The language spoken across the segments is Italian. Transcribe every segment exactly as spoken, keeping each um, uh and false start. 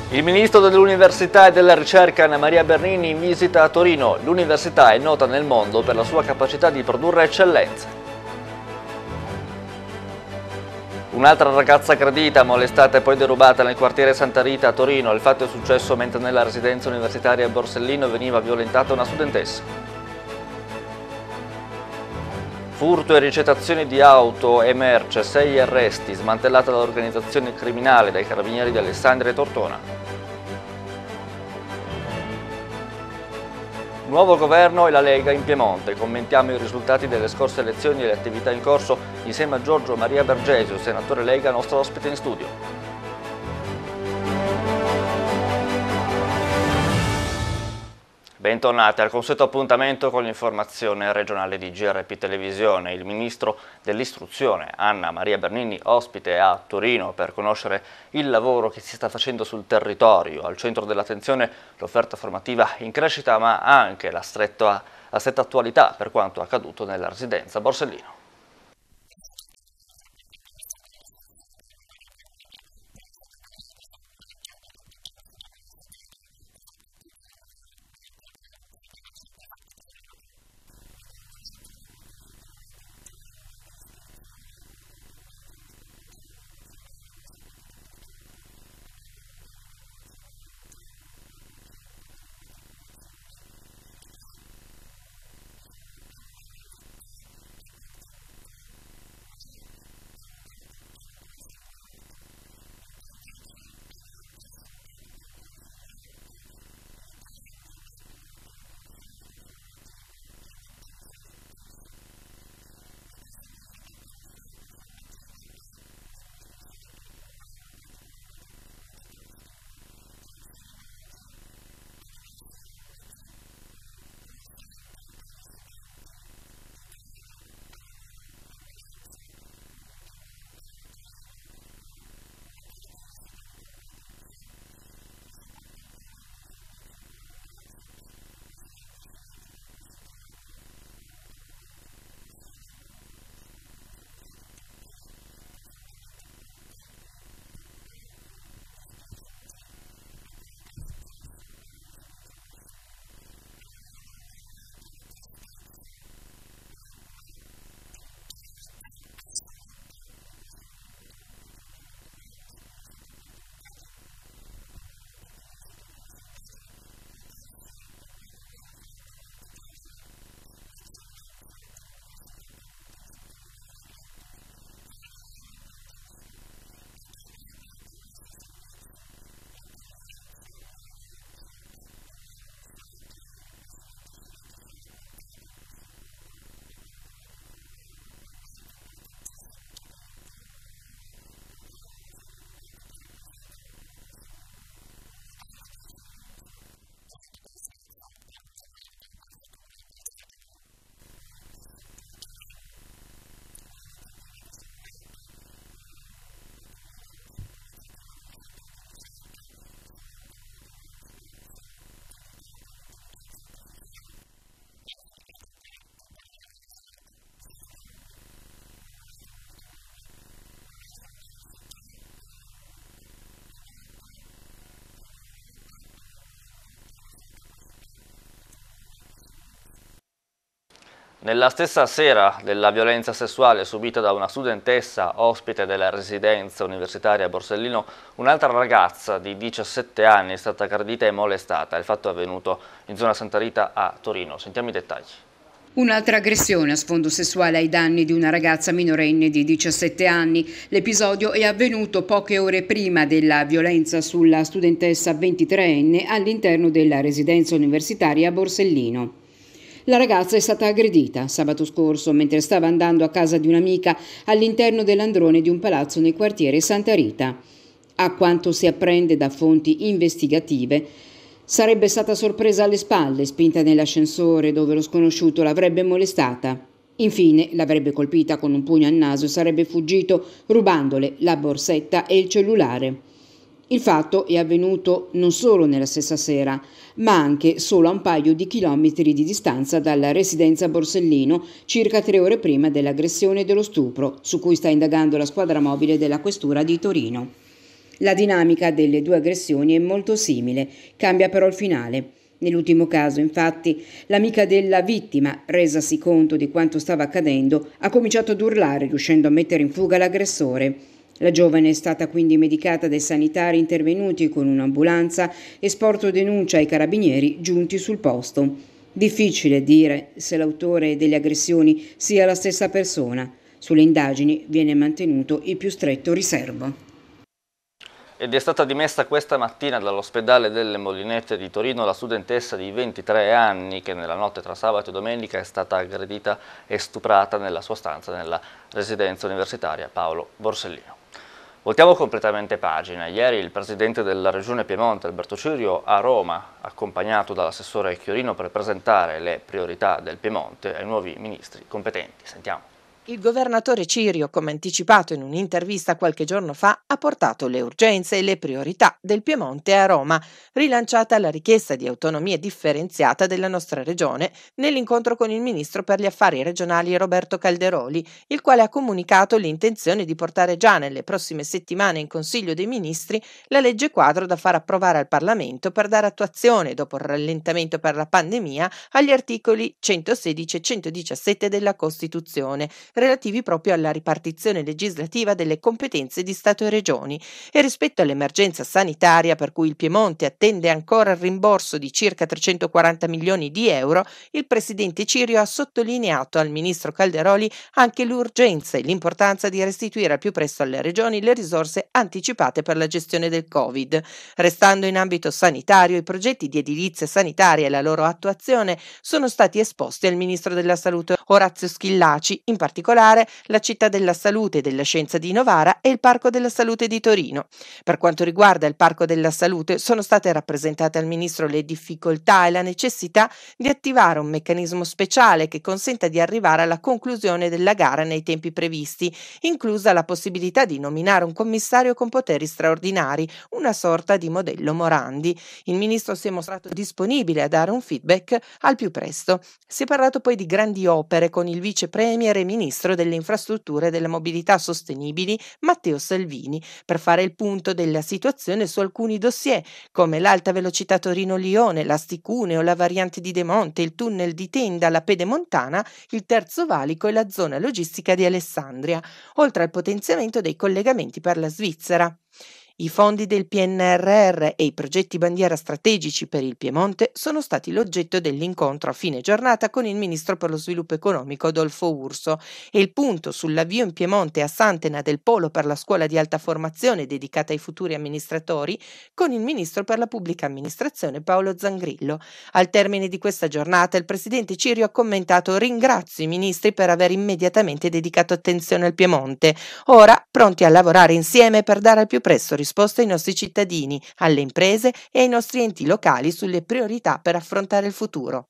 Il ministro dell'Università e della Ricerca Anna Maria Bernini in visita a Torino. L'università è nota nel mondo per la sua capacità di produrre eccellenze. Un'altra ragazza aggredita, molestata e poi derubata nel quartiere Santa Rita a Torino. Il fatto è successo mentre nella residenza universitaria a Borsellino veniva violentata una studentessa. Furto e ricettazione di auto e merce, sei arresti, smantellata l'organizzazione criminale dai carabinieri di Alessandria e Tortona. Nuovo governo e la Lega in Piemonte. Commentiamo i risultati delle scorse elezioni e le attività in corso insieme a Giorgio Maria Bergesio, senatore Lega, nostro ospite in studio. Bentornati al consueto appuntamento con l'informazione regionale di G R P Televisione. Il ministro dell'istruzione Anna Maria Bernini ospite a Torino per conoscere il lavoro che si sta facendo sul territorio. Al centro dell'attenzione l'offerta formativa in crescita, ma anche la stretta, la stretta attualità per quanto accaduto nella residenza Borsellino. Nella stessa sera della violenza sessuale subita da una studentessa ospite della residenza universitaria a Borsellino, un'altra ragazza di diciassette anni è stata aggredita e molestata. Il fatto è avvenuto in zona Santa Rita a Torino. Sentiamo i dettagli. Un'altra aggressione a sfondo sessuale ai danni di una ragazza minorenne di diciassette anni. L'episodio è avvenuto poche ore prima della violenza sulla studentessa ventitreenne all'interno della residenza universitaria a Borsellino. La ragazza è stata aggredita sabato scorso mentre stava andando a casa di un'amica all'interno dell'androne di un palazzo nel quartiere Santa Rita. A quanto si apprende da fonti investigative, sarebbe stata sorpresa alle spalle, spinta nell'ascensore dove lo sconosciuto l'avrebbe molestata. Infine l'avrebbe colpita con un pugno al naso e sarebbe fuggito rubandole la borsetta e il cellulare. Il fatto è avvenuto non solo nella stessa sera, ma anche solo a un paio di chilometri di distanza dalla residenza Borsellino, circa tre ore prima dell'aggressione e dello stupro, su cui sta indagando la squadra mobile della Questura di Torino. La dinamica delle due aggressioni è molto simile, cambia però il finale. Nell'ultimo caso, infatti, l'amica della vittima, resasi conto di quanto stava accadendo, ha cominciato ad urlare, riuscendo a mettere in fuga l'aggressore. La giovane è stata quindi medicata dai sanitari intervenuti con un'ambulanza e sporto denuncia ai carabinieri giunti sul posto. Difficile dire se l'autore delle aggressioni sia la stessa persona. Sulle indagini viene mantenuto il più stretto riservo. Ed è stata dimessa questa mattina dall'ospedale delle Molinette di Torino la studentessa di ventitré anni che nella notte tra sabato e domenica è stata aggredita e stuprata nella sua stanza nella residenza universitaria Paolo Borsellino. Voltiamo completamente pagina. Ieri il presidente della Regione Piemonte, Alberto Cirio, a Roma, accompagnato dall'assessore Chiorino per presentare le priorità del Piemonte ai nuovi ministri competenti. Sentiamo. Il governatore Cirio, come anticipato in un'intervista qualche giorno fa, ha portato le urgenze e le priorità del Piemonte a Roma, rilanciata la richiesta di autonomia differenziata della nostra regione nell'incontro con il ministro per gli affari regionali Roberto Calderoli, il quale ha comunicato l'intenzione di portare già nelle prossime settimane in Consiglio dei Ministri la legge quadro da far approvare al Parlamento per dare attuazione, dopo il rallentamento per la pandemia, agli articoli centosedici e centodiciassette della Costituzione, relativi proprio alla ripartizione legislativa delle competenze di Stato e Regioni, e rispetto all'emergenza sanitaria per cui il Piemonte attende ancora il rimborso di circa trecentoquaranta milioni di euro, il presidente Cirio ha sottolineato al ministro Calderoli anche l'urgenza e l'importanza di restituire al più presto alle regioni le risorse anticipate per la gestione del Covid. Restando in ambito sanitario, i progetti di edilizia sanitaria e la loro attuazione sono stati esposti al ministro della Salute Orazio Schillaci, in particolare la Città della Salute e della Scienza di Novara e il Parco della Salute di Torino. Per quanto riguarda il Parco della Salute, sono state rappresentate al Ministro le difficoltà e la necessità di attivare un meccanismo speciale che consenta di arrivare alla conclusione della gara nei tempi previsti, inclusa la possibilità di nominare un commissario con poteri straordinari, una sorta di modello Morandi. Il Ministro si è mostrato disponibile a dare un feedback al più presto. Si è parlato poi di grandi opere con il Vice Premier e Ministro delle Infrastrutture e delle Mobilità Sostenibili Matteo Salvini per fare il punto della situazione su alcuni dossier come l'alta velocità Torino-Lione, la Sticuneo, la variante di Demonte, il tunnel di Tenda, la Pedemontana, il Terzo Valico e la zona logistica di Alessandria, oltre al potenziamento dei collegamenti per la Svizzera. I fondi del P N R R e i progetti bandiera strategici per il Piemonte sono stati l'oggetto dell'incontro a fine giornata con il Ministro per lo Sviluppo Economico Adolfo Urso e il punto sull'avvio in Piemonte a Santena del Polo per la Scuola di Alta Formazione dedicata ai futuri amministratori con il Ministro per la Pubblica Amministrazione Paolo Zangrillo. Al termine di questa giornata il Presidente Cirio ha commentato: ringrazio i ministri per aver immediatamente dedicato attenzione al Piemonte, ora pronti a lavorare insieme per dare al più presto risposta ai nostri cittadini, alle imprese e ai nostri enti locali sulle priorità per affrontare il futuro.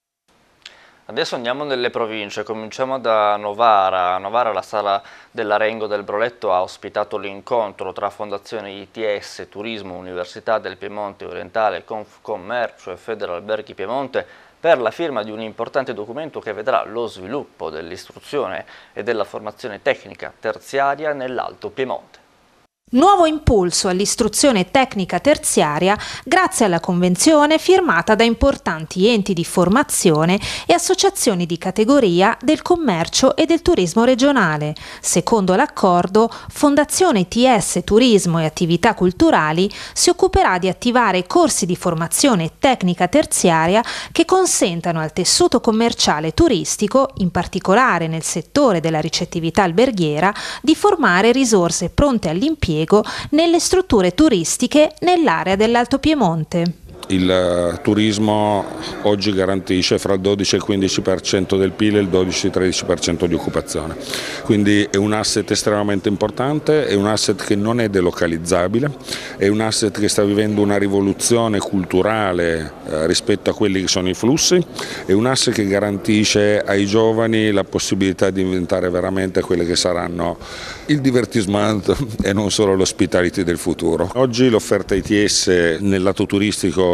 Adesso andiamo nelle province, cominciamo da Novara. A Novara la sala dell'Arengo del Broletto ha ospitato l'incontro tra Fondazione I T S, Turismo, Università del Piemonte Orientale, Confcommercio e Federalberghi Piemonte per la firma di un importante documento che vedrà lo sviluppo dell'istruzione e della formazione tecnica terziaria nell'Alto Piemonte. Nuovo impulso all'istruzione tecnica terziaria grazie alla convenzione firmata da importanti enti di formazione e associazioni di categoria del commercio e del turismo regionale. Secondo l'accordo, Fondazione T S Turismo e Attività Culturali si occuperà di attivare corsi di formazione tecnica terziaria che consentano al tessuto commerciale e turistico, in particolare nel settore della ricettività alberghiera, di formare risorse pronte all'impiego nelle strutture turistiche nell'area dell'Alto Piemonte. Il turismo oggi garantisce fra il dodici e il quindici per cento del P I L e il dodici tredici per cento di occupazione, quindi è un asset estremamente importante, è un asset che non è delocalizzabile, è un asset che sta vivendo una rivoluzione culturale eh, rispetto a quelli che sono i flussi, è un asset che garantisce ai giovani la possibilità di diventare veramente quelle che saranno il divertissement e non solo l'hospitality del futuro. Oggi l'offerta I T S nel lato turistico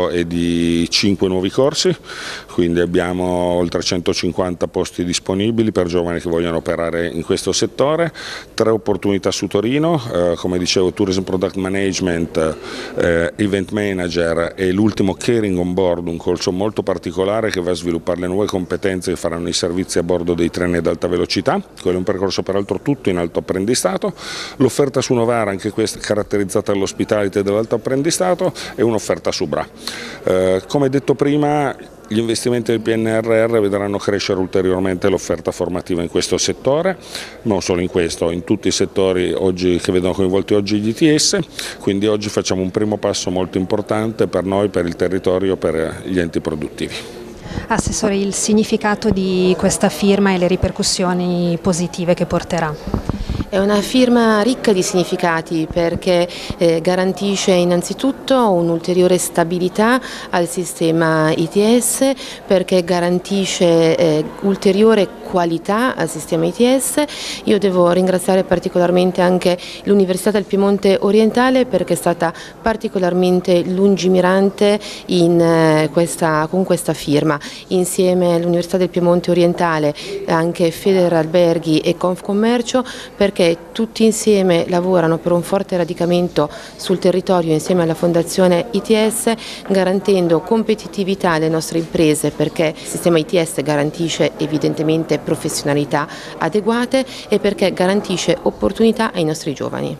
è di cinque nuovi corsi, quindi abbiamo oltre centocinquanta posti disponibili per giovani che vogliono operare in questo settore, tre opportunità su Torino, eh, come dicevo Tourism Product Management, eh, Event Manager e l'ultimo Caring on Board, un corso molto particolare che va a sviluppare le nuove competenze che faranno i servizi a bordo dei treni ad alta velocità. Quello è un percorso peraltro tutto in alto apprendistato. L'offerta su Novara, anche questa caratterizzata dall'ospitality e dall'alto apprendistato, è un'offerta su Bra. Eh, come detto prima, gli investimenti del P N R R vedranno crescere ulteriormente l'offerta formativa in questo settore, non solo in questo, in tutti i settori oggi, che vedono coinvolti oggi gli I T S, quindi oggi facciamo un primo passo molto importante per noi, per il territorio, per gli enti produttivi. Assessore, il significato di questa firma e le ripercussioni positive che porterà? È una firma ricca di significati perché eh, garantisce innanzitutto un'ulteriore stabilità al sistema I T S, perché garantisce eh, ulteriore qualità al sistema I T S. Io devo ringraziare particolarmente anche l'Università del Piemonte Orientale perché è stata particolarmente lungimirante in, eh, questa, con questa firma. Insieme all'Università del Piemonte Orientale, anche Federalberghi e Confcommercio, perché tutti insieme lavorano per un forte radicamento sul territorio insieme alla Fondazione I T S, garantendo competitività alle nostre imprese, perché il sistema I T S garantisce evidentemente professionalità adeguate e perché garantisce opportunità ai nostri giovani.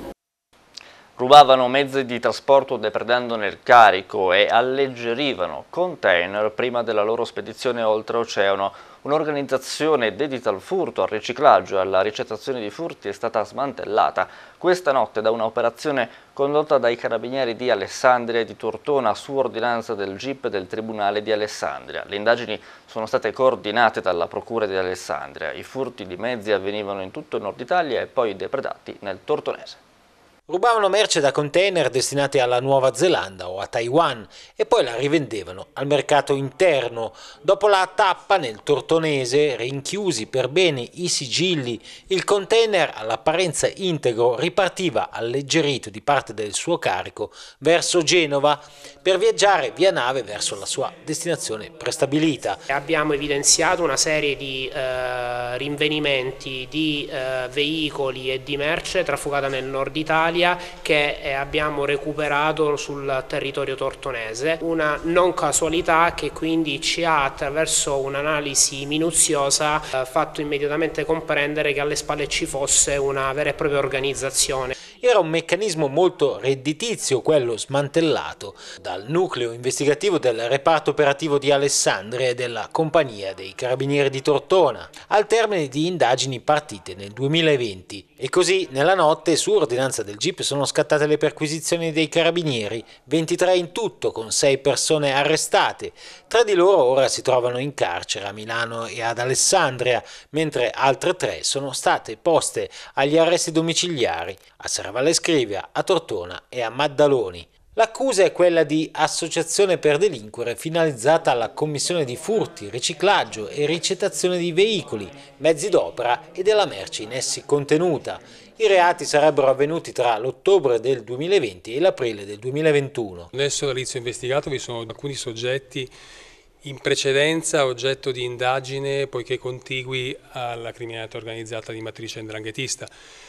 Rubavano mezzi di trasporto depredandone il carico e alleggerivano container prima della loro spedizione oltreoceano. Un'organizzazione dedita al furto, al riciclaggio e alla ricettazione di furti è stata smantellata questa notte da un'operazione condotta dai carabinieri di Alessandria e di Tortona su ordinanza del G I P del Tribunale di Alessandria. Le indagini sono state coordinate dalla Procura di Alessandria. I furti di mezzi avvenivano in tutto il nord Italia e poi depredati nel Tortonese. Rubavano merce da container destinate alla Nuova Zelanda o a Taiwan e poi la rivendevano al mercato interno. Dopo la tappa nel Tortonese, rinchiusi per bene i sigilli, il container all'apparenza integro ripartiva alleggerito di parte del suo carico verso Genova per viaggiare via nave verso la sua destinazione prestabilita. Abbiamo evidenziato una serie di eh, rinvenimenti di eh, veicoli e di merce trafugata nel nord Italia che abbiamo recuperato sul territorio tortonese, una non casualità che quindi ci ha, attraverso un'analisi minuziosa, fatto immediatamente comprendere che alle spalle ci fosse una vera e propria organizzazione. Era un meccanismo molto redditizio quello smantellato dal nucleo investigativo del reparto operativo di Alessandria e della compagnia dei carabinieri di Tortona, al termine di indagini partite nel duemilaventi. E così nella notte, su ordinanza del G I P, sono scattate le perquisizioni dei carabinieri, ventitré in tutto, con sei persone arrestate. Tre di loro ora si trovano in carcere a Milano e ad Alessandria, mentre altre tre sono state poste agli arresti domiciliari a Serravalle Scrivia, a Tortona e a Maddaloni. L'accusa è quella di associazione per delinquere finalizzata alla commissione di furti, riciclaggio e ricettazione di veicoli, mezzi d'opera e della merce in essi contenuta. I reati sarebbero avvenuti tra l'ottobre del duemilaventi e l'aprile del duemilaventuno. Adesso dall'inizio investigato vi sono alcuni soggetti in precedenza oggetto di indagine poiché contigui alla criminalità organizzata di matrice 'ndranghetista.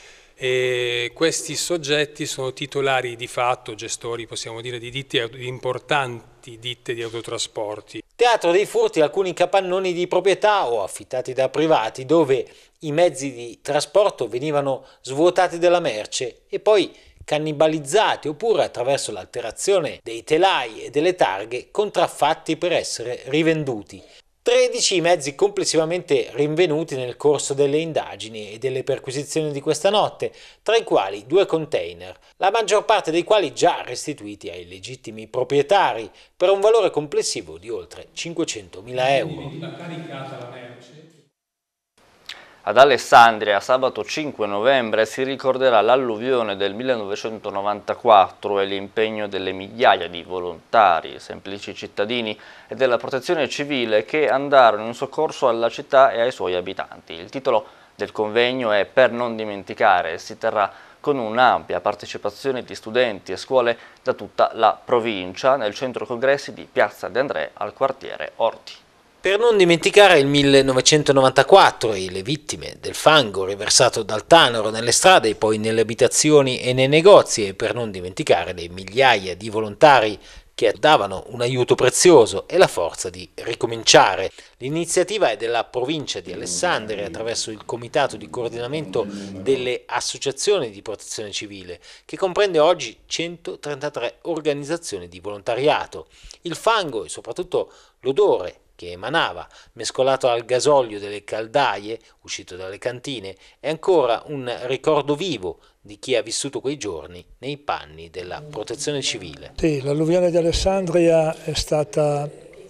E questi soggetti sono titolari di fatto, gestori possiamo dire di ditte, di importanti ditte di autotrasporti. Teatro dei furti alcuni capannoni di proprietà o affittati da privati dove i mezzi di trasporto venivano svuotati della merce e poi cannibalizzati oppure attraverso l'alterazione dei telai e delle targhe contraffatti per essere rivenduti. tredici i mezzi complessivamente rinvenuti nel corso delle indagini e delle perquisizioni di questa notte, tra i quali due container, la maggior parte dei quali già restituiti ai legittimi proprietari per un valore complessivo di oltre cinquecentomila euro. Ad Alessandria, sabato cinque novembre, si ricorderà l'alluvione del millenovecentonovantaquattro e l'impegno delle migliaia di volontari, semplici cittadini e della protezione civile che andarono in soccorso alla città e ai suoi abitanti. Il titolo del convegno è Per non dimenticare e si terrà con un'ampia partecipazione di studenti e scuole da tutta la provincia nel centro congressi di Piazza De André al quartiere Orti. Per non dimenticare il millenovecentonovantaquattro e le vittime del fango riversato dal Tanaro nelle strade e poi nelle abitazioni e nei negozi, e per non dimenticare le migliaia di volontari che davano un aiuto prezioso e la forza di ricominciare. L'iniziativa è della provincia di Alessandria attraverso il Comitato di Coordinamento delle Associazioni di Protezione Civile, che comprende oggi centotrentatré organizzazioni di volontariato. Il fango e soprattutto l'odore che emanava, mescolato al gasolio delle caldaie uscito dalle cantine, è ancora un ricordo vivo di chi ha vissuto quei giorni nei panni della protezione civile. Sì, l'alluvione di Alessandria è stata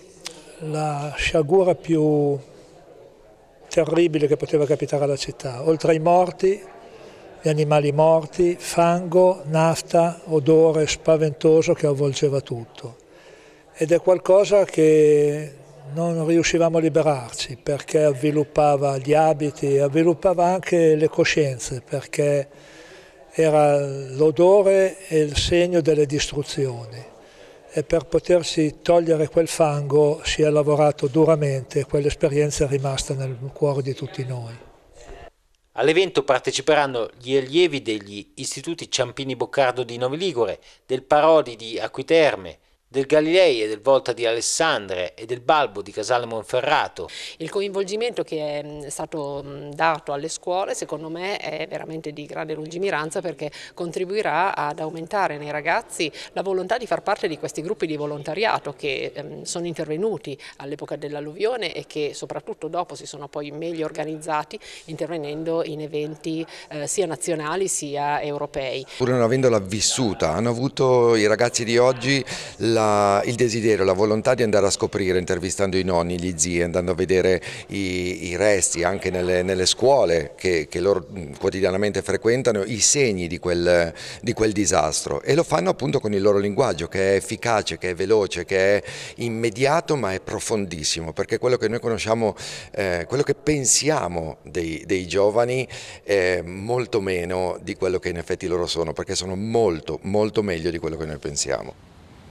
la sciagura più terribile che poteva capitare alla città. Oltre ai morti, gli animali morti, fango, nafta, odore spaventoso che avvolgeva tutto. Ed è qualcosa che non riuscivamo a liberarci, perché avviluppava gli abiti, avviluppava anche le coscienze, perché era l'odore e il segno delle distruzioni, e per potersi togliere quel fango si è lavorato duramente e quell'esperienza è rimasta nel cuore di tutti noi. All'evento parteciperanno gli allievi degli istituti Ciampini Boccardo di Novi Ligure, del Parodi di Acquiterme, del Galilei e del Volta di Alessandria e del Balbo di Casale Monferrato. Il coinvolgimento che è stato dato alle scuole secondo me è veramente di grande lungimiranza, perché contribuirà ad aumentare nei ragazzi la volontà di far parte di questi gruppi di volontariato che ehm, sono intervenuti all'epoca dell'alluvione e che soprattutto dopo si sono poi meglio organizzati, intervenendo in eventi eh, sia nazionali sia europei. Pur non avendola vissuta, hanno avuto i ragazzi di oggi la La, il desiderio, la volontà di andare a scoprire, intervistando i nonni, gli zii, andando a vedere i, i resti anche nelle, nelle scuole che, che loro quotidianamente frequentano, i segni di quel, di quel disastro, e lo fanno appunto con il loro linguaggio, che è efficace, che è veloce, che è immediato, ma è profondissimo, perché quello che noi conosciamo, eh, quello che pensiamo dei, dei giovani è molto meno di quello che in effetti loro sono, perché sono molto molto meglio di quello che noi pensiamo.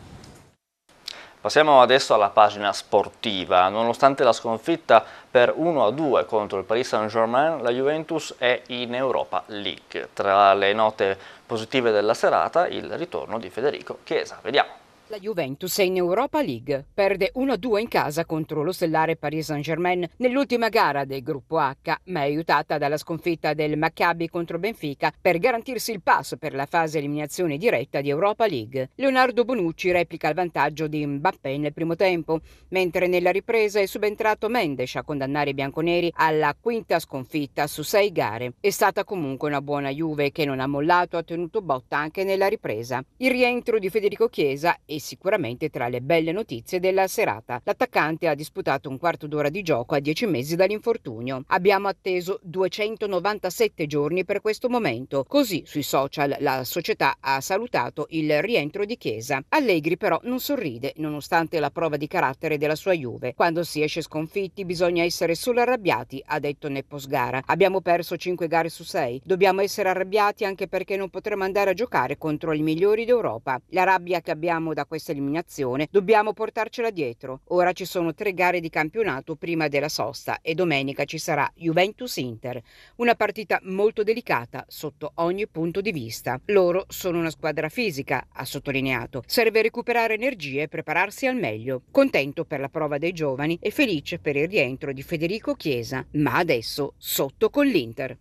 Passiamo adesso alla pagina sportiva. Nonostante la sconfitta per uno a due contro il Paris Saint-Germain, la Juventus è in Europa League. Tra le note positive della serata, il ritorno di Federico Chiesa. Vediamo. La Juventus è in Europa League, perde uno a due in casa contro lo stellare Paris Saint-Germain nell'ultima gara del gruppo H, ma è aiutata dalla sconfitta del Maccabi contro Benfica per garantirsi il pass per la fase eliminazione diretta di Europa League. Leonardo Bonucci replica il vantaggio di Mbappé nel primo tempo, mentre nella ripresa è subentrato Mendes a condannare i bianconeri alla quinta sconfitta su sei gare. È stata comunque una buona Juve che non ha mollato, ha tenuto botta anche nella ripresa. Il rientro di Federico Chiesa è sicuramente tra le belle notizie della serata. L'attaccante ha disputato un quarto d'ora di gioco a dieci mesi dall'infortunio. Abbiamo atteso duecentonovantasette giorni per questo momento. Così sui social la società ha salutato il rientro di Chiesa. Allegri però non sorride nonostante la prova di carattere della sua Juve. Quando si esce sconfitti bisogna essere solo arrabbiati, ha detto nel post gara. Abbiamo perso cinque gare su sei. Dobbiamo essere arrabbiati anche perché non potremo andare a giocare contro i migliori d'Europa. La rabbia che abbiamo da questa eliminazione dobbiamo portarcela dietro. Ora ci sono tre gare di campionato prima della sosta e domenica ci sarà Juventus-Inter, una partita molto delicata sotto ogni punto di vista. Loro sono una squadra fisica, ha sottolineato. Serve recuperare energie e prepararsi al meglio. Contento per la prova dei giovani e felice per il rientro di Federico Chiesa, ma adesso sotto con l'Inter.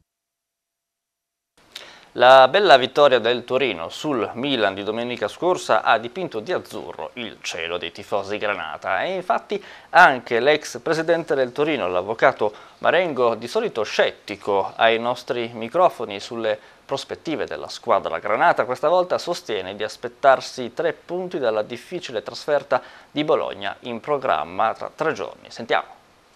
La bella vittoria del Torino sul Milan di domenica scorsa ha dipinto di azzurro il cielo dei tifosi granata, e infatti anche l'ex presidente del Torino, l'avvocato Marengo, di solito scettico ai nostri microfoni sulle prospettive della squadra granata, questa volta sostiene di aspettarsi tre punti dalla difficile trasferta di Bologna in programma tra tre giorni. Sentiamo.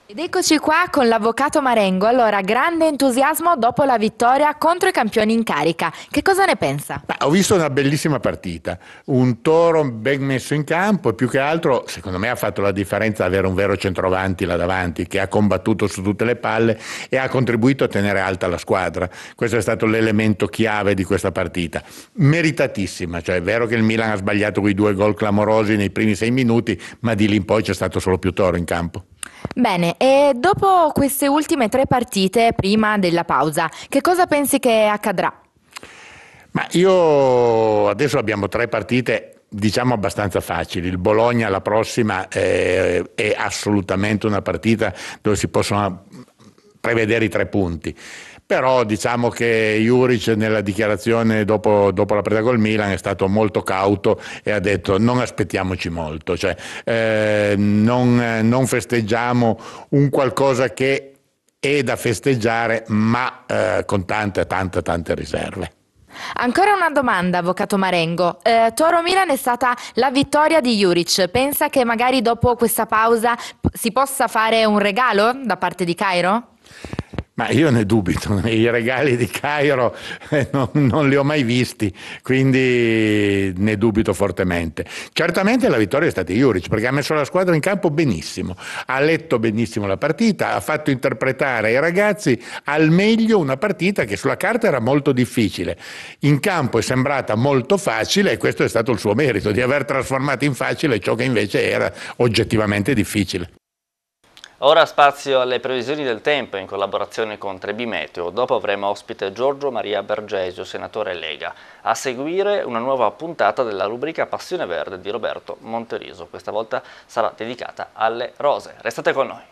Ed eccoci qua con l'avvocato Marengo. Allora, grande entusiasmo dopo la vittoria contro i campioni in carica. Che cosa ne pensa? Beh, ho visto una bellissima partita, un Toro ben messo in campo e più che altro, secondo me, ha fatto la differenza avere un vero centravanti là davanti che ha combattuto su tutte le palle e ha contribuito a tenere alta la squadra. Questo è stato l'elemento chiave di questa partita. Meritatissima, cioè è vero che il Milan ha sbagliato quei due gol clamorosi nei primi sei minuti, ma di lì in poi c'è stato solo più Toro in campo. Bene, e dopo queste ultime tre partite, prima della pausa, che cosa pensi che accadrà? Ma io adesso abbiamo tre partite diciamo abbastanza facili. Il Bologna la prossima è, è assolutamente una partita dove si possono prevedere i tre punti. Però diciamo che Juric nella dichiarazione dopo, dopo la partita col Milan è stato molto cauto e ha detto non aspettiamoci molto, cioè eh, non, non festeggiamo un qualcosa che è da festeggiare ma eh, con tante tante tante riserve. Ancora una domanda, avvocato Marengo. Eh, Toro Milan è stata la vittoria di Juric. Pensa che magari dopo questa pausa si possa fare un regalo da parte di Cairo? Ma io ne dubito, i regali di Cairo eh, non, non li ho mai visti, quindi ne dubito fortemente. Certamente la vittoria è stata di Juric perché ha messo la squadra in campo benissimo, ha letto benissimo la partita, ha fatto interpretare ai ragazzi al meglio una partita che sulla carta era molto difficile. In campo è sembrata molto facile e questo è stato il suo merito, di aver trasformato in facile ciò che invece era oggettivamente difficile. Ora spazio alle previsioni del tempo in collaborazione con Trebimeteo. Dopo avremo ospite Giorgio Maria Bergesio, senatore Lega. A seguire una nuova puntata della rubrica Passione Verde di Roberto Monteriso. Questa volta sarà dedicata alle rose. Restate con noi.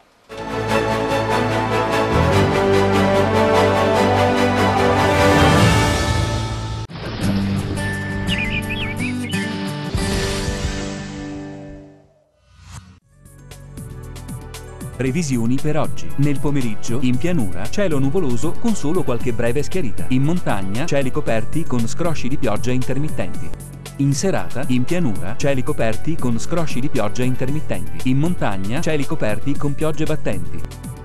Previsioni per oggi. Nel pomeriggio, in pianura, cielo nuvoloso con solo qualche breve schiarita. In montagna, cieli coperti con scrosci di pioggia intermittenti. In serata, in pianura, cieli coperti con scrosci di pioggia intermittenti. In montagna, cieli coperti con piogge battenti.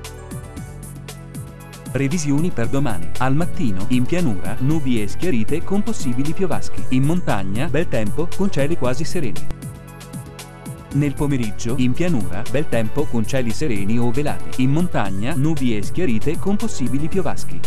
Previsioni per domani. Al mattino, in pianura, nubi e schiarite con possibili piovaschi. In montagna, bel tempo con cieli quasi sereni. Nel pomeriggio, in pianura, bel tempo con cieli sereni o velati. In montagna, nubi e schiarite con possibili piovaschi.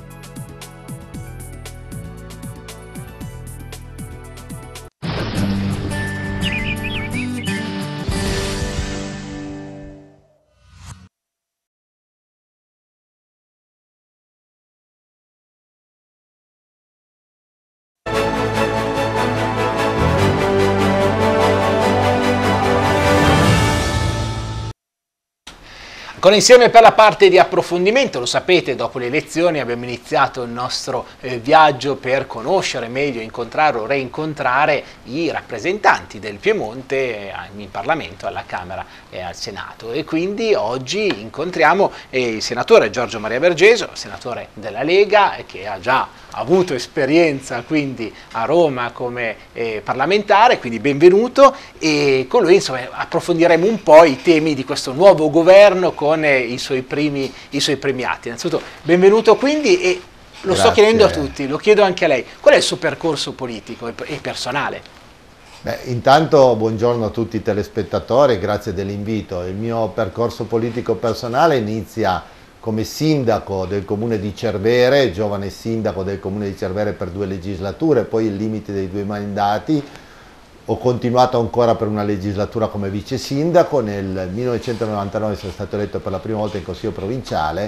Con insieme per la parte di approfondimento, lo sapete, dopo le elezioni abbiamo iniziato il nostro eh, viaggio per conoscere meglio, incontrare o reincontrare i rappresentanti del Piemonte eh, in Parlamento, alla Camera e al Senato. E quindi oggi incontriamo eh, il senatore Giorgio Maria Bergesio, senatore della Lega, eh, che ha già avuto esperienza quindi a Roma come eh, parlamentare, quindi benvenuto, e con lui insomma approfondiremo un po' i temi di questo nuovo governo con eh, i, suoi primi, i suoi primi atti. Innanzitutto benvenuto quindi, e lo Grazie. Sto chiedendo a tutti, lo chiedo anche a lei, qual è il suo percorso politico e, e personale? Beh, intanto buongiorno a tutti i telespettatori, grazie dell'invito. Il mio percorso politico personale inizia come sindaco del comune di Cervere, giovane sindaco del comune di Cervere per due legislature, poi il limite dei due mandati. Ho continuato ancora per una legislatura come vice sindaco, nel millenovecentonovantanove sono stato eletto per la prima volta in consiglio provinciale,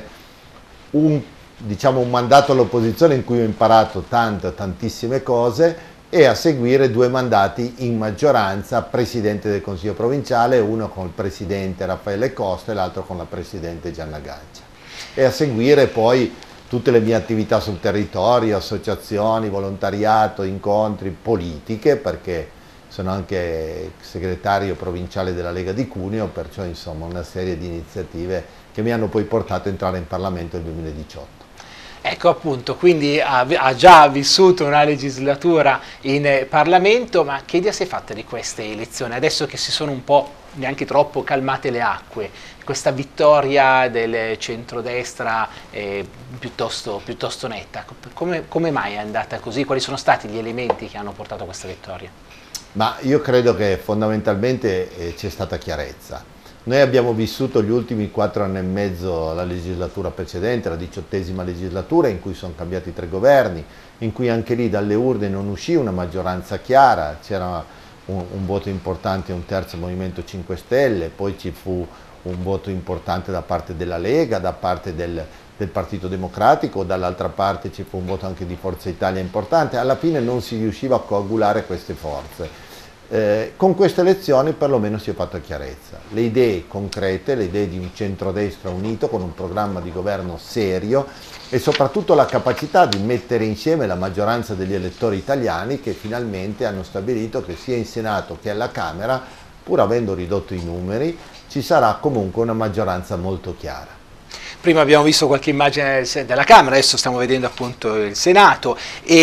un, diciamo, un mandato all'opposizione in cui ho imparato tante, tantissime cose, e a seguire due mandati in maggioranza, presidente del consiglio provinciale, uno con il presidente Raffaele Costa e l'altro con la presidente Gianna Gancia. E a seguire poi tutte le mie attività sul territorio, associazioni, volontariato, incontri, politiche, perché sono anche segretario provinciale della Lega di Cuneo, perciò insomma una serie di iniziative che mi hanno poi portato a entrare in Parlamento nel duemiladiciotto. Ecco appunto, quindi ha, ha già vissuto una legislatura in eh, Parlamento, ma che idea si è fatta di queste elezioni? Adesso che si sono un po' neanche troppo calmate le acque. Questa vittoria del centrodestra è piuttosto, piuttosto netta, come, come mai è andata così? Quali sono stati gli elementi che hanno portato a questa vittoria? Ma io credo che fondamentalmente eh, c'è stata chiarezza. Noi abbiamo vissuto gli ultimi quattro anni e mezzo la legislatura precedente, la diciottesima legislatura, in cui sono cambiati tre governi, in cui anche lì dalle urne non uscì una maggioranza chiara, c'era un, un voto importante, un terzo Movimento cinque Stelle, poi ci fu un voto importante da parte della Lega, da parte del, del Partito Democratico, dall'altra parte ci fu un voto anche di Forza Italia importante. Alla fine non si riusciva a coagulare queste forze. Eh, con queste elezioni perlomeno si è fatta chiarezza. Le idee concrete, le idee di un centrodestra unito con un programma di governo serio e soprattutto la capacità di mettere insieme la maggioranza degli elettori italiani che finalmente hanno stabilito che sia in Senato che alla Camera, pur avendo ridotto i numeri, ci sarà comunque una maggioranza molto chiara. Prima abbiamo visto qualche immagine della Camera, adesso stiamo vedendo appunto il Senato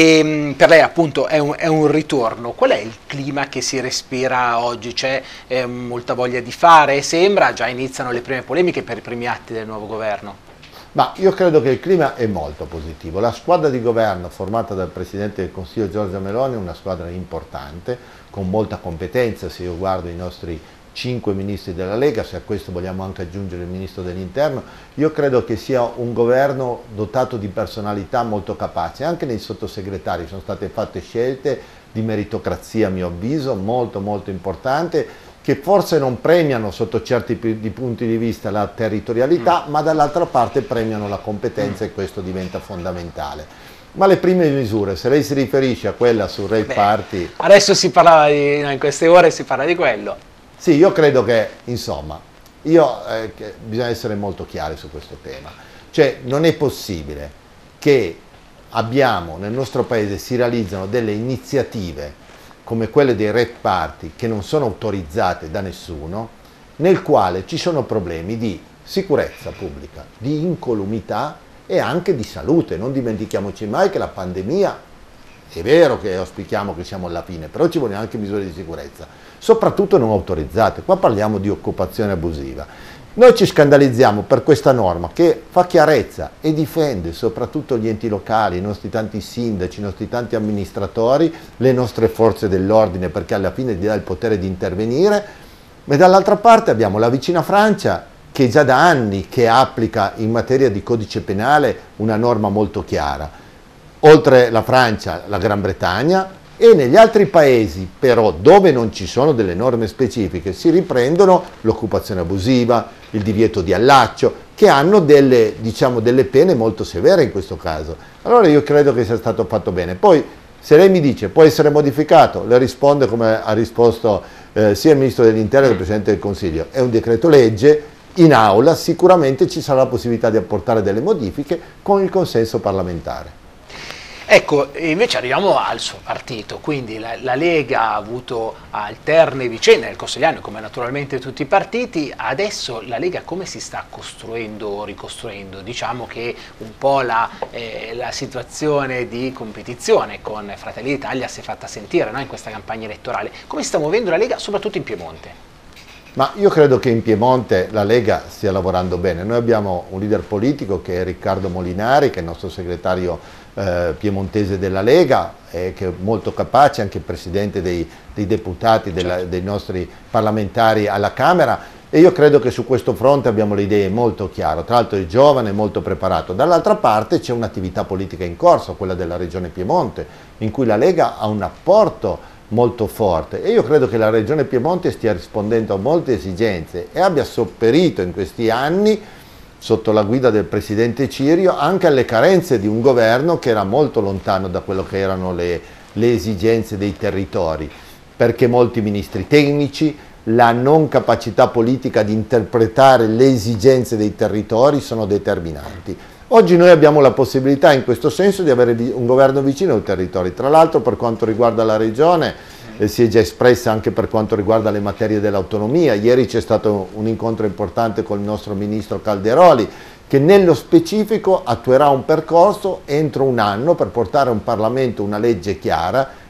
e per lei appunto è un, è un ritorno. Qual è il clima che si respira oggi? C'è eh, molta voglia di fare? Sembra, già iniziano le prime polemiche per i primi atti del nuovo governo. Ma io credo che il clima è molto positivo. La squadra di governo formata dal Presidente del Consiglio Giorgia Meloni è una squadra importante, con molta competenza. Se io guardo i nostri cinque ministri della Lega, se a questo vogliamo anche aggiungere il ministro dell'Interno, io credo che sia un governo dotato di personalità molto capace. Anche nei sottosegretari sono state fatte scelte di meritocrazia, a mio avviso, molto molto importante, che forse non premiano sotto certi punti di vista la territorialità, mm. ma dall'altra parte premiano la competenza mm. e questo diventa fondamentale. Ma le prime misure, se lei si riferisce a quella sul Rave Beh, Party... Adesso si parlava di, no, in queste ore si parla di quello. Sì, io credo che, insomma, io, eh, che bisogna essere molto chiari su questo tema. Cioè, non è possibile che abbiamo, nel nostro paese, si realizzano delle iniziative come quelle dei Rave Party, che non sono autorizzate da nessuno, nel quale ci sono problemi di sicurezza pubblica, di incolumità e anche di salute. Non dimentichiamoci mai che la pandemia, è vero che auspichiamo che siamo alla fine, però ci vogliono anche misure di sicurezza, soprattutto non autorizzate. Qua parliamo di occupazione abusiva. Noi ci scandalizziamo per questa norma che fa chiarezza e difende soprattutto gli enti locali, i nostri tanti sindaci, i nostri tanti amministratori, le nostre forze dell'ordine, perché alla fine gli dà il potere di intervenire, ma dall'altra parte abbiamo la vicina Francia che già da anni che applica in materia di codice penale una norma molto chiara. Oltre la Francia, la Gran Bretagna, e negli altri paesi però dove non ci sono delle norme specifiche si riprendono l'occupazione abusiva, il divieto di allaccio, che hanno delle, diciamo, delle pene molto severe in questo caso. Allora io credo che sia stato fatto bene. Poi se lei mi dice può essere modificato, le rispondo come ha risposto eh, sia il Ministro dell'Interno che il Presidente del Consiglio. È un decreto legge, in aula sicuramente ci sarà la possibilità di apportare delle modifiche con il consenso parlamentare. Ecco, invece arriviamo al suo partito, quindi la, la Lega ha avuto alterne vicende nel corso degli anni, come naturalmente tutti i partiti. Adesso la Lega come si sta costruendo o ricostruendo? Diciamo che un po' la, eh, la situazione di competizione con Fratelli d'Italia si è fatta sentire, no, in questa campagna elettorale. Come si sta muovendo la Lega, soprattutto in Piemonte? Ma io credo che in Piemonte la Lega stia lavorando bene. Noi abbiamo un leader politico che è Riccardo Molinari, che è il nostro segretario eh, piemontese della Lega, eh, che è molto capace, anche presidente dei, dei deputati, della, certo. dei nostri parlamentari alla Camera, e io credo che su questo fronte abbiamo le idee molto chiare. Tra l'altro è giovane, molto preparato. Dall'altra parte c'è un'attività politica in corso, quella della Regione Piemonte, in cui la Lega ha un apporto molto forte, e io credo che la Regione Piemonte stia rispondendo a molte esigenze e abbia sopperito in questi anni, sotto la guida del Presidente Cirio, anche alle carenze di un governo che era molto lontano da quello che erano le, le esigenze dei territori, perché molti ministri tecnici, la non capacità politica di interpretare le esigenze dei territori sono determinanti. Oggi noi abbiamo la possibilità in questo senso di avere un governo vicino ai territori. Tra l'altro, per quanto riguarda la regione, eh, si è già espressa anche per quanto riguarda le materie dell'autonomia. Ieri c'è stato un incontro importante con il nostro ministro Calderoli, che nello specifico attuerà un percorso entro un anno per portare a un Parlamento una legge chiara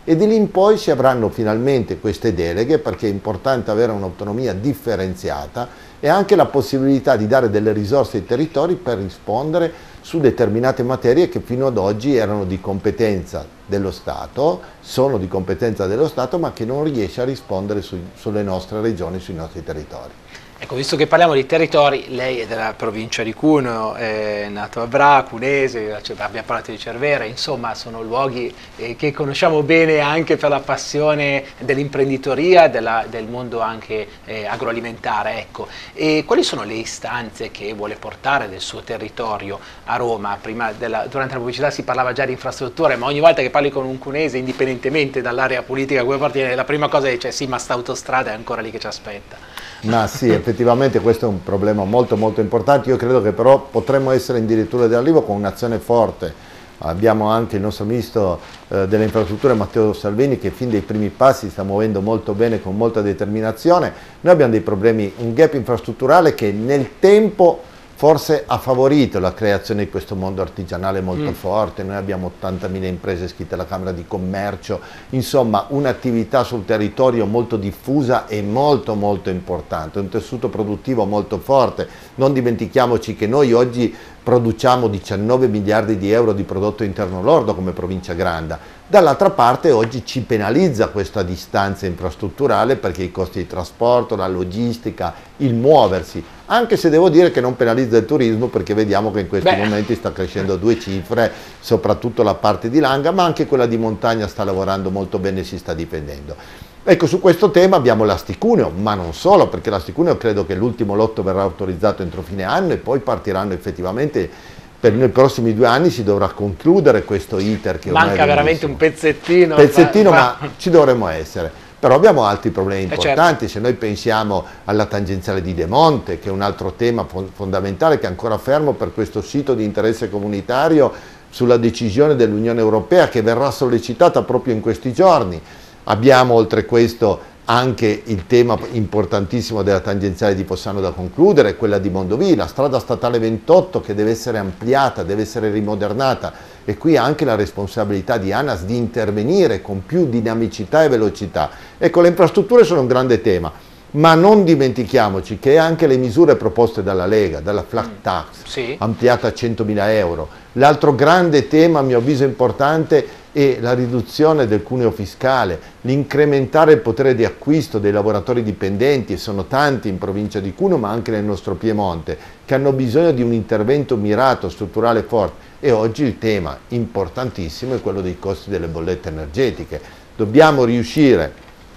e di lì in poi si avranno finalmente queste deleghe, perché è importante avere un'autonomia differenziata e anche la possibilità di dare delle risorse ai territori per rispondere su determinate materie che fino ad oggi erano di competenza dello Stato, sono di competenza dello Stato, ma che non riesce a rispondere su, sulle nostre regioni, sui nostri territori. Ecco, visto che parliamo di territori, lei è della provincia di Cuneo, è nato a Bra, cunese, abbiamo parlato di Cervera, insomma sono luoghi eh, che conosciamo bene anche per la passione dell'imprenditoria, del mondo anche eh, agroalimentare. Ecco. E quali sono le istanze che vuole portare del suo territorio a Roma? Prima della, durante la pubblicità si parlava già di infrastrutture, ma ogni volta che parli con un cunese, indipendentemente dall'area politica a cui appartiene, la prima cosa è dice sì, ma sta autostrada è ancora lì che ci aspetta. Ma sì, effettivamente questo è un problema molto molto importante. Io credo che però potremmo essere addirittura dell'arrivo con un'azione forte. Abbiamo anche il nostro ministro eh, delle infrastrutture Matteo Salvini, che fin dai primi passi sta muovendo molto bene, con molta determinazione. Noi abbiamo dei problemi, un gap infrastrutturale che nel tempo forse ha favorito la creazione di questo mondo artigianale molto mm. forte. Noi abbiamo ottantamila imprese iscritte alla Camera di Commercio, insomma un'attività sul territorio molto diffusa e molto molto importante, un tessuto produttivo molto forte. Non dimentichiamoci che noi oggi produciamo diciannove miliardi di euro di prodotto interno lordo come provincia Granda. Dall'altra parte oggi ci penalizza questa distanza infrastrutturale, perché i costi di trasporto, la logistica, il muoversi, anche se devo dire che non penalizza il turismo, perché vediamo che in questi Beh. momenti sta crescendo a due cifre, soprattutto la parte di Langa, ma anche quella di montagna sta lavorando molto bene e si sta difendendo. Ecco, su questo tema abbiamo l'Asti-Cuneo, ma non solo, perché l'Asti-Cuneo credo che l'ultimo lotto verrà autorizzato entro fine anno e poi partiranno effettivamente, per nei prossimi due anni si dovrà concludere questo iter che manca veramente un pezzettino. Pezzettino, ma ci dovremmo essere. Però abbiamo altri problemi importanti, eh certo. Se noi pensiamo alla tangenziale di De Monte, che è un altro tema fondamentale che è ancora fermo per questo sito di interesse comunitario sulla decisione dell'Unione Europea che verrà sollecitata proprio in questi giorni. Abbiamo oltre questo anche il tema importantissimo della tangenziale di Fossano da concludere, quella di Mondovì, la strada statale ventotto che deve essere ampliata, deve essere rimodernata, e qui anche la responsabilità di ANAS di intervenire con più dinamicità e velocità. Ecco, le infrastrutture sono un grande tema, ma non dimentichiamoci che anche le misure proposte dalla Lega, dalla flat tax, sì. ampliata a centomila euro, l'altro grande tema a mio avviso importante è la riduzione del cuneo fiscale, l'incrementare il potere di acquisto dei lavoratori dipendenti, e sono tanti in provincia di Cuneo ma anche nel nostro Piemonte, che hanno bisogno di un intervento mirato, strutturale forte. E oggi il tema importantissimo è quello dei costi delle bollette energetiche. Dobbiamo riuscire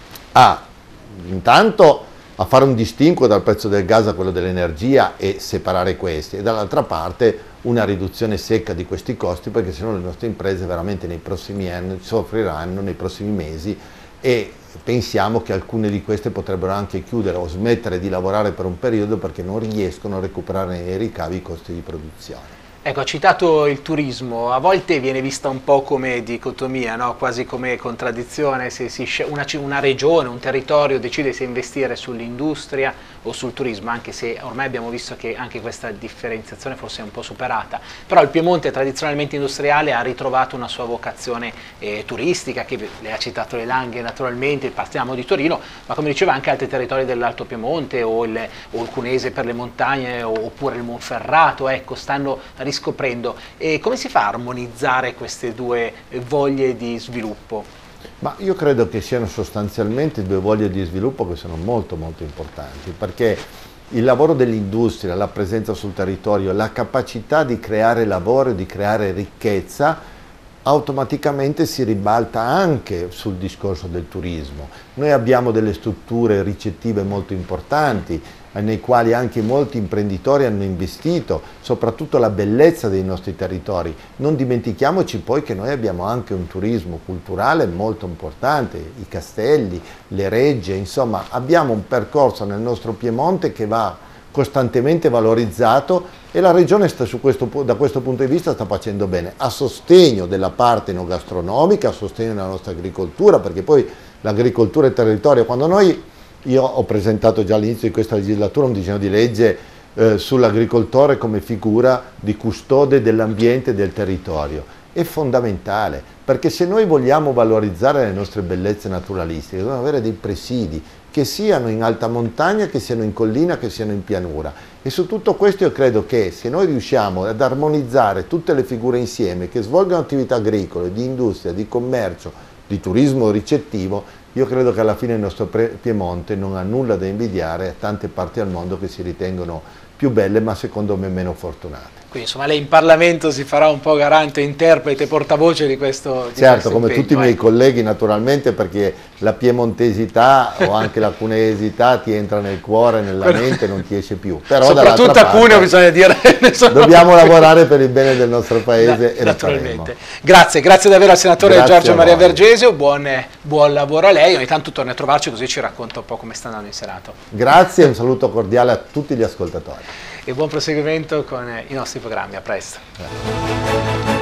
a intanto a fare un distinguo dal prezzo del gas a quello dell'energia e separare questi, e dall'altra parte una riduzione secca di questi costi, perché sennò le nostre imprese veramente nei prossimi anni soffriranno, nei prossimi mesi, e pensiamo che alcune di queste potrebbero anche chiudere o smettere di lavorare per un periodo perché non riescono a recuperare nei ricavi i costi di produzione. Ecco, ha citato il turismo, a volte viene vista un po' come dicotomia, no? Quasi come contraddizione, se si una, una regione, un territorio decide se investire sull'industria o sul turismo, anche se ormai abbiamo visto che anche questa differenziazione forse è un po' superata. Però il Piemonte, tradizionalmente industriale, ha ritrovato una sua vocazione eh, turistica, che lei ha citato le Langhe naturalmente, parliamo di Torino, ma come diceva anche altri territori dell'Alto Piemonte o il, o il Cunese per le montagne, oppure il Monferrato, ecco, stanno riscoprendo. E come si fa a armonizzare queste due voglie di sviluppo? Ma io credo che siano sostanzialmente due voglie di sviluppo che sono molto molto importanti, perché il lavoro dell'industria, la presenza sul territorio, la capacità di creare lavoro e di creare ricchezza automaticamente si ribalta anche sul discorso del turismo. Noi abbiamo delle strutture ricettive molto importanti, nei quali anche molti imprenditori hanno investito, soprattutto la bellezza dei nostri territori. Non dimentichiamoci poi che noi abbiamo anche un turismo culturale molto importante, i castelli, le regge, insomma abbiamo un percorso nel nostro Piemonte che va costantemente valorizzato, e la Regione sta su questo, da questo punto di vista sta facendo bene, a sostegno della parte enogastronomica, a sostegno della nostra agricoltura, perché poi l'agricoltura e il territorio, quando noi Io ho presentato già all'inizio di questa legislatura un disegno di legge eh, sull'agricoltore come figura di custode dell'ambiente e del territorio, è fondamentale, perché se noi vogliamo valorizzare le nostre bellezze naturalistiche dobbiamo avere dei presidi che siano in alta montagna, che siano in collina, che siano in pianura, e su tutto questo io credo che se noi riusciamo ad armonizzare tutte le figure insieme che svolgono attività agricole, di industria, di commercio, di turismo ricettivo, io credo che alla fine il nostro Piemonte non ha nulla da invidiare a tante parti al mondo che si ritengono più belle ma secondo me meno fortunate. Quindi insomma lei in Parlamento si farà un po' garante, interprete, portavoce di questo di Certo, questo come impegno, tutti i eh. miei colleghi naturalmente, perché la piemontesità o anche la cuneesità ti entra nel cuore, nella mente e non ti esce più. Però soprattutto a Cuneo bisogna dire dobbiamo lavorare per il bene del nostro paese e lo faremo. Grazie, grazie davvero al senatore Grazie Giorgio Maria voi. Vergesio, buon, buon lavoro a lei, ogni tanto torni a trovarci così ci racconta un po' come sta andando in Senato. Grazie e un saluto cordiale a tutti gli ascoltatori. E buon proseguimento con i nostri programmi, a presto. Grazie.